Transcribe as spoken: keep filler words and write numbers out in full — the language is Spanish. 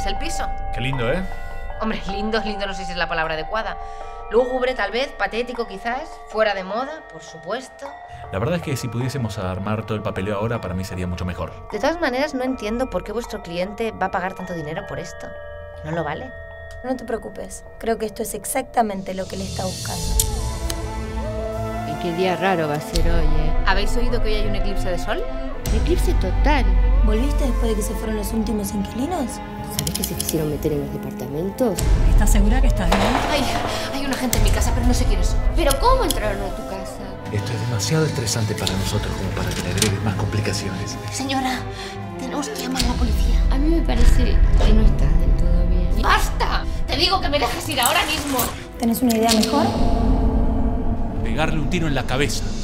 es el piso. Qué lindo, ¿eh? Hombre, lindo, lindo, no sé si es la palabra adecuada. Lúgubre, tal vez, patético quizás, fuera de moda, por supuesto. La verdad es que si pudiésemos armar todo el papeleo ahora, para mí sería mucho mejor. De todas maneras, no entiendo por qué vuestro cliente va a pagar tanto dinero por esto. ¿No lo vale? No te preocupes, creo que esto es exactamente lo que él está buscando. Y qué día raro va a ser hoy, ¿eh? ¿Habéis oído que hoy hay un eclipse de sol? Eclipse total. ¿Volviste después de que se fueron los últimos inquilinos? ¿Sabés que se quisieron meter en los departamentos? ¿Estás segura que estás bien? Ay, hay una gente en mi casa, pero no sé quiénes son. ¿Pero cómo entraron a tu casa? Esto es demasiado estresante para nosotros como para que le agregues más complicaciones. Señora, tenemos que llamar a la policía. A mí me parece que no estás del todo bien. ¡Basta! Te digo que me dejes ir ahora mismo. ¿Tenés una idea mejor? Pegarle un tiro en la cabeza.